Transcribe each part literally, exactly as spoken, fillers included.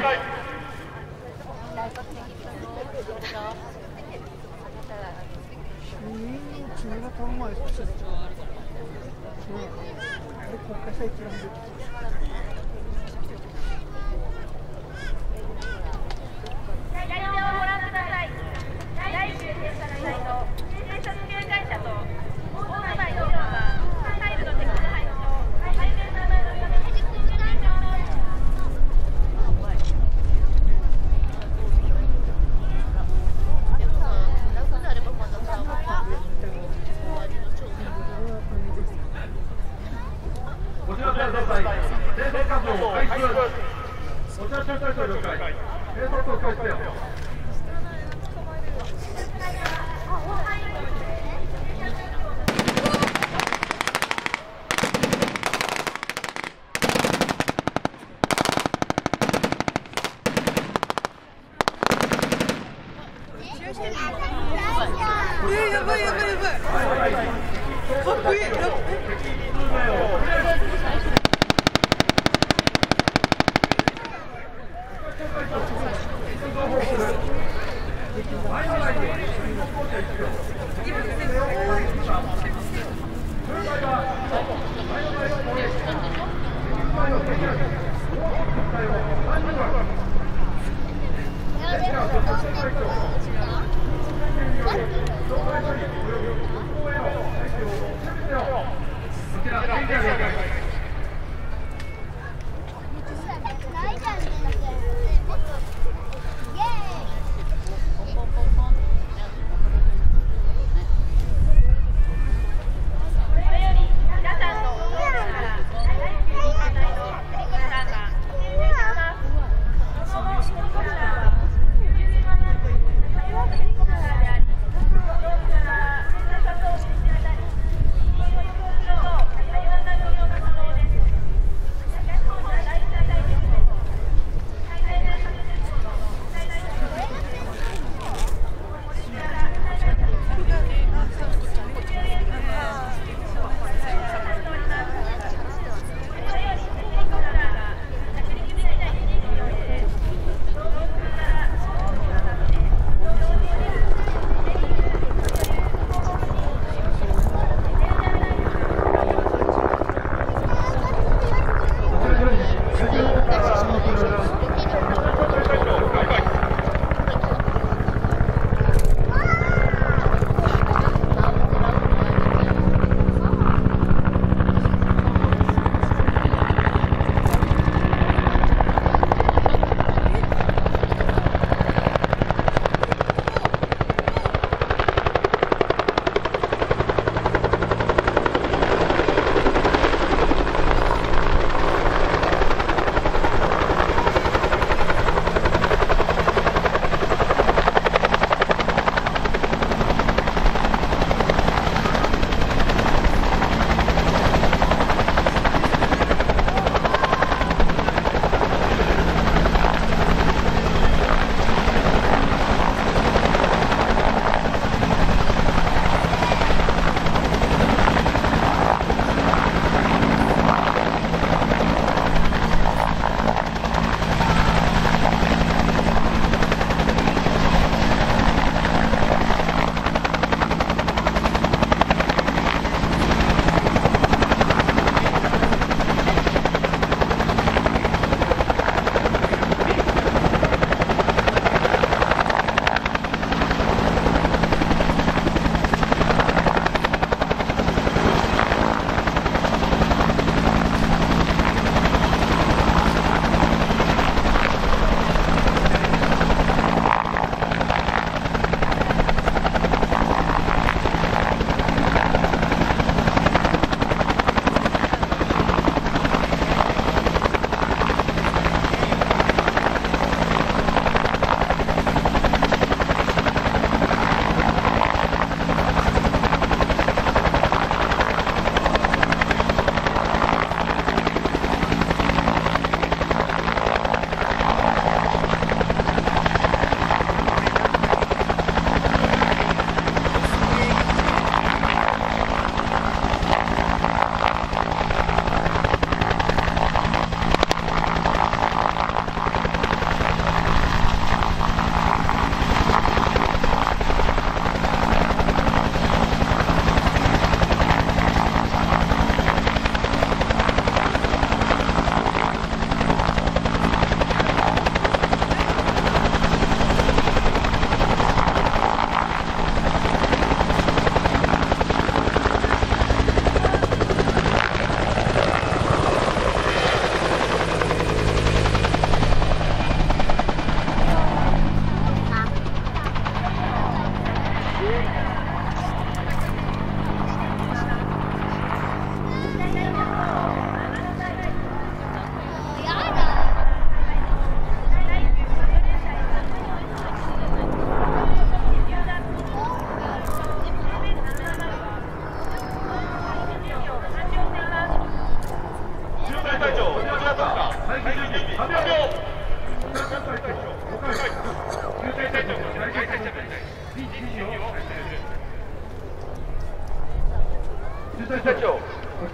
こちら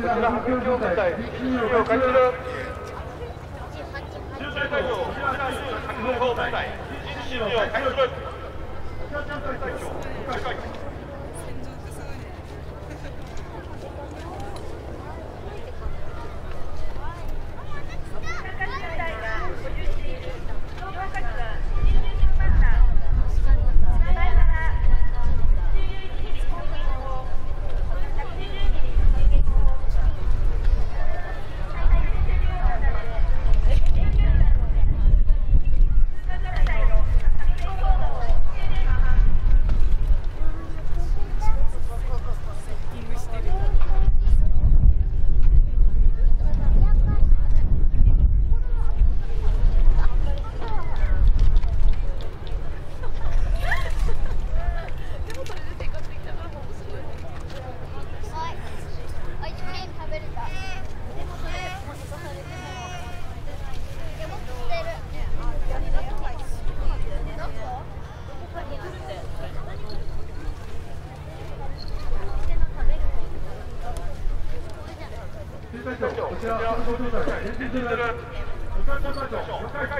ちら派遣協会指示を開始する。 駐車会場、こちら発動放題、指示を開始する。 こちら発動状態前進する。お客様会長了解。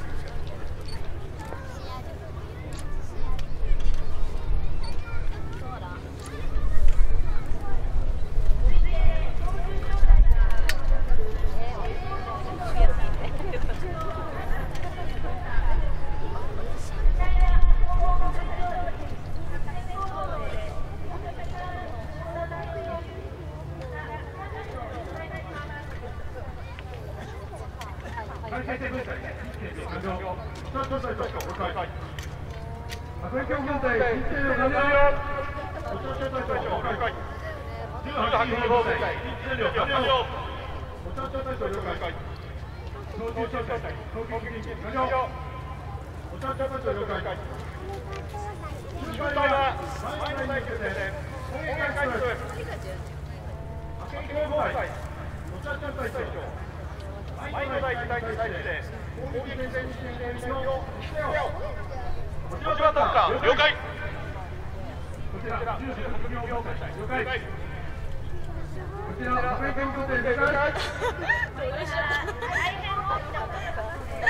会計分隊完了。スタート隊長了解。派遣協会日程完了。スタート隊長了解。じゅうはち分隊日程完了。スタート隊長了解。操縦調査隊操縦完了。スタート隊長了解。周隊は前の隊形で攻撃開始する。派遣協会スタート隊長。前の第一隊に対して攻撃前進の見をしてよ。こちら特化了解。こちらじゅうはち秒了解。こちら派遣協定了解。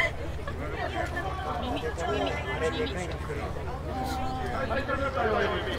耳耳耳。